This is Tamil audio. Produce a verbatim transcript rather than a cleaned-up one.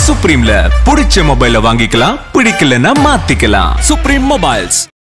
சுப்ரீம்ல பிடிச்ச மொபைல வாங்கிக்கலாம், பிடிக்கலன்னா மாத்திக்கலாம். Supreme mobiles.